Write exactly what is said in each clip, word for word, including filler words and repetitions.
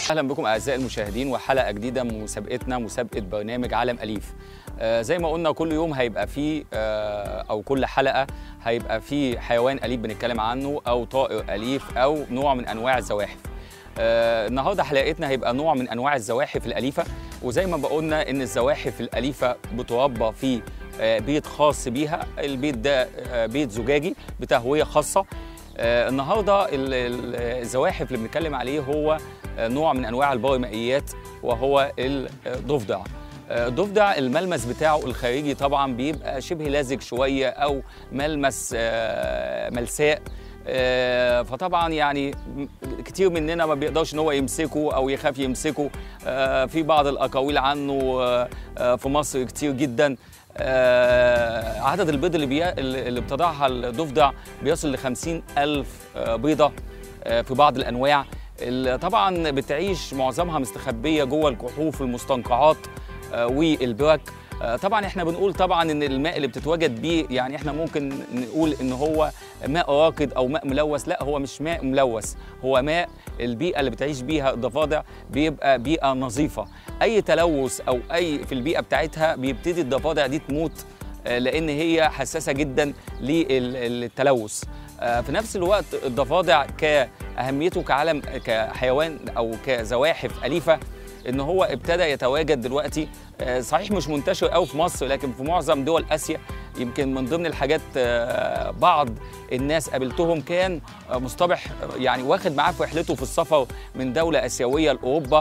اهلا بكم اعزائي المشاهدين وحلقه جديده من مسابقتنا مسابقه برنامج عالم اليف. آه زي ما قلنا كل يوم هيبقى فيه آه او كل حلقه هيبقى فيه حيوان اليف بنتكلم عنه او طائر اليف او نوع من انواع الزواحف. آه النهارده حلقتنا هيبقى نوع من انواع الزواحف الاليفه، وزي ما بقولنا ان الزواحف الاليفه بتربى في آه بيت خاص بيها. البيت ده آه بيت زجاجي بتهويه خاصه. آه النهارده الزواحف اللي بنتكلم عليه هو نوع من انواع البرمائيات وهو الضفدع. الضفدع الملمس بتاعه الخارجي طبعا بيبقى شبه لازج شويه او ملمس ملساء، فطبعا يعني كتير مننا ما بيقدرش ان هو يمسكه او يخاف يمسكه. في بعض الاقاويل عنه في مصر كتير جدا. عدد البيض اللي بي... اللي بتضعها الضفدع بيصل ل خمسين ألف بيضه في بعض الانواع. طبعا بتعيش معظمها مستخبيه جوه الكهوف المستنقعات والبرك. طبعا احنا بنقول طبعا ان الماء اللي بتتواجد بيه يعني احنا ممكن نقول ان هو ماء راكد او ماء ملوث. لا، هو مش ماء ملوث، هو ماء البيئه اللي بتعيش بيها الضفادع بيبقى بيئه نظيفه. اي تلوث او اي في البيئه بتاعتها بيبتدي الضفادع دي تموت لان هي حساسه جدا للتلوث. في نفس الوقت الضفادع كأهميته كعالم كحيوان أو كزواحف أليفة إن هو ابتدى يتواجد دلوقتي، صحيح مش منتشر قوي في مصر لكن في معظم دول آسيا. يمكن من ضمن الحاجات بعض الناس قابلتهم كان مصطبح يعني واخد معاه في رحلته في السفر من دولة آسيوية لأوروبا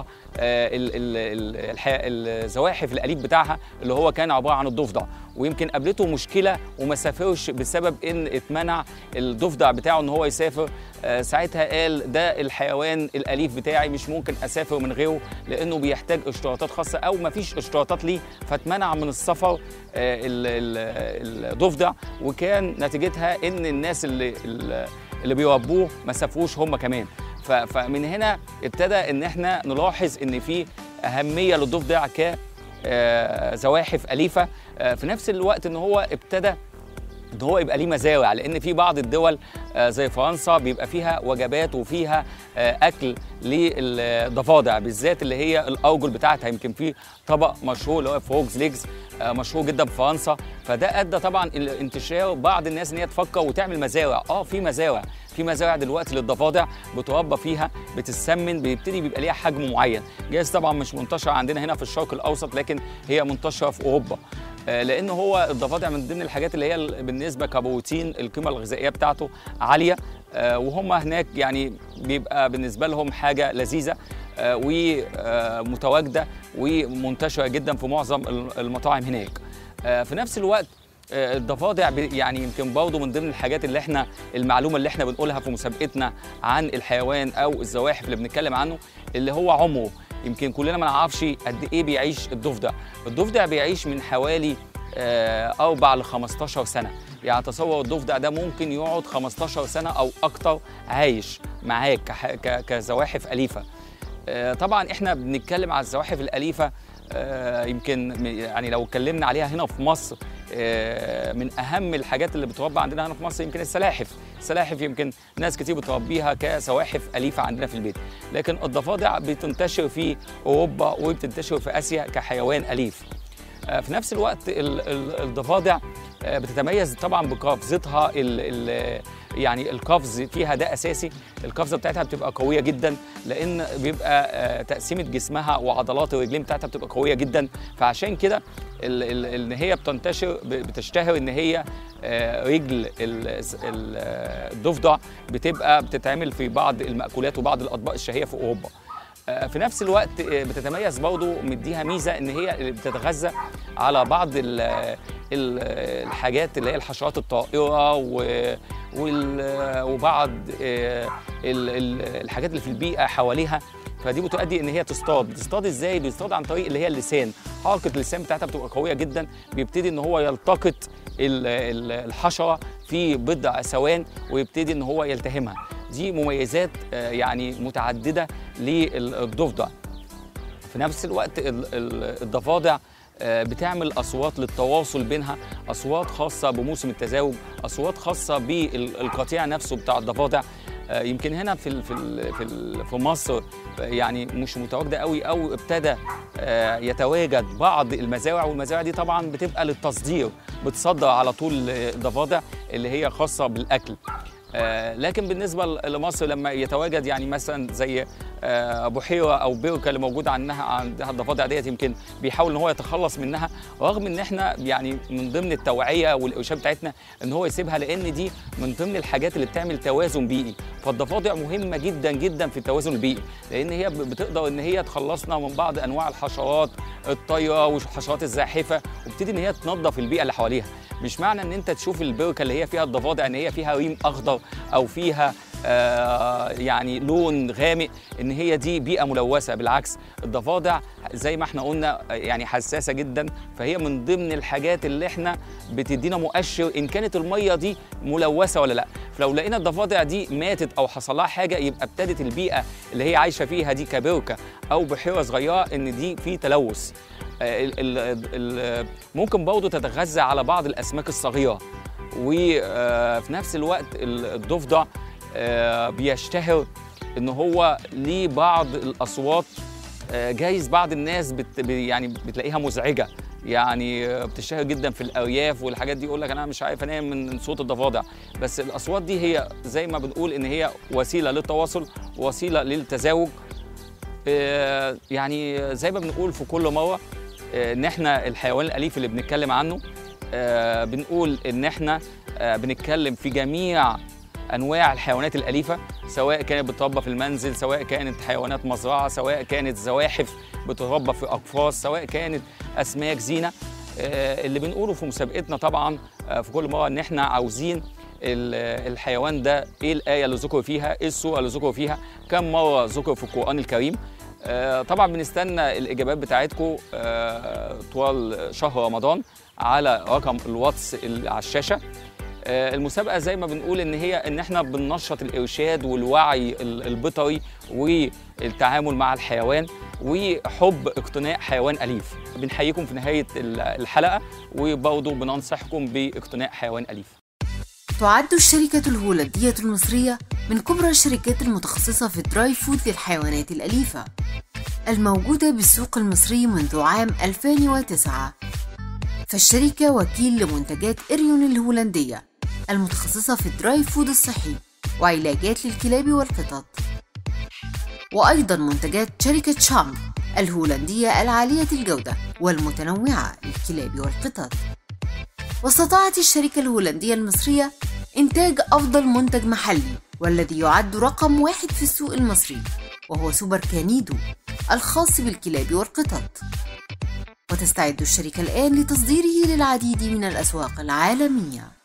الزواحف الأليف بتاعها اللي هو كان عبارة عن الضفدع، ويمكن قابلته مشكلة وما سافرش بسبب إن اتمنع الضفدع بتاعه إن هو يسافر. ساعتها قال ده الحيوان الأليف بتاعي مش ممكن أسافر من غيره لأنه بيحتاج اشتراطات خاصة أو ما فيش اشتراطات ليه، فاتمنع من السفر الضفدع. وكان نتيجتها ان الناس اللي اللي بيربوه ما سافروش هم كمان. فمن هنا ابتدى ان احنا نلاحظ ان في اهميه للضفدع كزواحف اليفه. في نفس الوقت ان هو ابتدى ان هو يبقى ليه مزارع، لان في بعض الدول زي فرنسا بيبقى فيها وجبات وفيها اكل للضفادع بالذات اللي هي الارجل بتاعتها. يمكن في طبق مشهور اللي هو فروجز ليجز مشهور جدا في فرنسا، فده ادى طبعا انتشار بعض الناس ان هي تفكر وتعمل مزارع. اه في مزارع في مزارع دلوقتي للضفادع بتربى فيها، بتتسمن، بيبتدي بيبقى ليها حجم معين. جايز طبعا مش منتشره عندنا هنا في الشرق الاوسط لكن هي منتشره في اوروبا، لأن هو الضفادع من ضمن الحاجات اللي هي بالنسبة كبروتين القيمة الغذائية بتاعته عالية، وهم هناك يعني بيبقى بالنسبة لهم حاجة لذيذة ومتواجدة ومنتشرة جدا في معظم المطاعم هناك. في نفس الوقت الضفادع يعني يمكن برضه من ضمن الحاجات اللي احنا المعلومة اللي احنا بنقولها في مسابقتنا عن الحيوان أو الزواحف اللي بنتكلم عنه اللي هو عمره. يمكن كلنا ما نعرفش قد ايه بيعيش الضفدع. الضفدع بيعيش من حوالي أربع ل خمستاشر سنة، يعني تصور الضفدع ده ممكن يقعد خمستاشر سنة أو أكتر عايش معاك كزواحف أليفة. طبعا احنا بنتكلم على الزواحف الأليفة، يمكن يعني لو اتكلمنا عليها هنا في مصر من أهم الحاجات اللي بتربى عندنا هنا في مصر يمكن السلاحف. السلاحف يمكن ناس كتير بتربيها كزواحف أليفة عندنا في البيت، لكن الضفادع بتنتشر في أوروبا وبتنتشر في آسيا كحيوان أليف. في نفس الوقت الضفادع بتتميز طبعا بقفزتها، يعني القفز فيها ده اساسي. القفزه بتاعتها بتبقى قويه جدا لان بيبقى تقسيمه جسمها وعضلات الرجلين بتاعتها بتبقى قويه جدا، فعشان كده ان هي بتنتشر بتشتهر ان هي رجل الضفدع بتبقى بتتعمل في بعض المأكولات وبعض الاطباق الشهيه في اوروبا. في نفس الوقت بتتميز برضه مديها ميزه ان هي بتتغذى على بعض الحاجات اللي هي الحشرات الطائره وبعض الحاجات اللي في البيئه حواليها، فدي بتؤدي ان هي تصطاد. بتصطاد ازاي؟ بتصطاد عن طريق اللي هي اللسان. حركه اللسان بتاعتها بتبقى قويه جدا، بيبتدي ان هو يلتقط الحشره في بضع ثوان ويبتدي ان هو يلتهمها. دي مميزات يعني متعدده للضفدع. في نفس الوقت الضفادع بتعمل اصوات للتواصل بينها، اصوات خاصه بموسم التزاوج، اصوات خاصه بالقطيع نفسه بتاع الضفادع. يمكن هنا في في في في مصر يعني مش متواجده قوي، او ابتدى يتواجد بعض المزارع، والمزارع دي طبعا بتبقى للتصدير، بتصدر على طول الضفادع اللي هي خاصه بالاكل. لكن بالنسبه لمصر لما يتواجد يعني مثلا زي بحيره او بركه اللي موجوده عنها عندها الضفادع ديت، يمكن بيحاول ان هو يتخلص منها، رغم ان احنا يعني من ضمن التوعيه والارشاد بتاعتنا ان هو يسيبها، لان دي من ضمن الحاجات اللي بتعمل توازن بيئي. فالضفادع مهمه جدا جدا في التوازن البيئي، لان هي بتقدر ان هي تخلصنا من بعض انواع الحشرات الطايره والحشرات الزاحفه، وبتبتدي ان هي تنظف البيئه اللي حواليها. مش معنى ان انت تشوف البركه اللي هي فيها الضفادع ان هي فيها ريم اخضر او فيها آه يعني لون غامق ان هي دي بيئه ملوثه، بالعكس الضفادع زي ما احنا قلنا يعني حساسه جدا، فهي من ضمن الحاجات اللي احنا بتدينا مؤشر ان كانت الميه دي ملوثه ولا لا. فلو لقينا الضفادع دي ماتت او حصل لها حاجه، يبقى ابتدت البيئه اللي هي عايشه فيها دي كبركه او بحيره صغيره ان دي في تلوث. ال ال ال ممكن برضه تتغذى على بعض الاسماك الصغيره، وفي نفس الوقت الضفدع بيشتهر ان هو ليه بعض الاصوات، جايز بعض الناس بت يعني بتلاقيها مزعجه، يعني بتشتهر جدا في الارياف والحاجات دي، يقول لك انا مش عارف انام من صوت الضفادع. بس الاصوات دي هي زي ما بنقول ان هي وسيله للتواصل، وسيله للتزاوج. يعني زي ما بنقول في كل مره ان احنا الحيوان الاليف اللي بنتكلم عنه، بنقول ان احنا بنتكلم في جميع انواع الحيوانات الاليفه، سواء كانت بتربى في المنزل، سواء كانت حيوانات مزرعه، سواء كانت زواحف بتربى في اقفاص، سواء كانت اسماك زينه. اللي بنقوله في مسابقتنا طبعا في كل مره ان احنا عاوزين الحيوان ده ايه الايه اللي ذكر فيها، ايه السوره اللي ذكر فيها، كم مره ذكر في القران الكريم. طبعا بنستنى الاجابات بتاعتكم طوال شهر رمضان على رقم الواتس اللي على الشاشه. المسابقه زي ما بنقول ان هي ان احنا بننشط الارشاد والوعي البيطري والتعامل مع الحيوان وحب اقتناء حيوان اليف. بنحييكم في نهايه الحلقه، وبرضه بننصحكم باقتناء حيوان اليف. تعد الشركة الهولندية المصرية من كبرى الشركات المتخصصة في الدراي فود للحيوانات الأليفة، الموجودة بالسوق المصري منذ عام ألفين وتسعة. فالشركة وكيل لمنتجات إريون الهولندية المتخصصة في الدراي فود الصحي وعلاجات للكلاب والقطط، وأيضا منتجات شركة شامب الهولندية العالية الجودة والمتنوعة للكلاب والقطط. واستطاعت الشركة الهولندية المصرية إنتاج أفضل منتج محلي والذي يعد رقم واحد في السوق المصري، وهو سوبر كانيدو الخاص بالكلاب والقطط. وتستعد الشركة الآن لتصديره للعديد من الأسواق العالمية.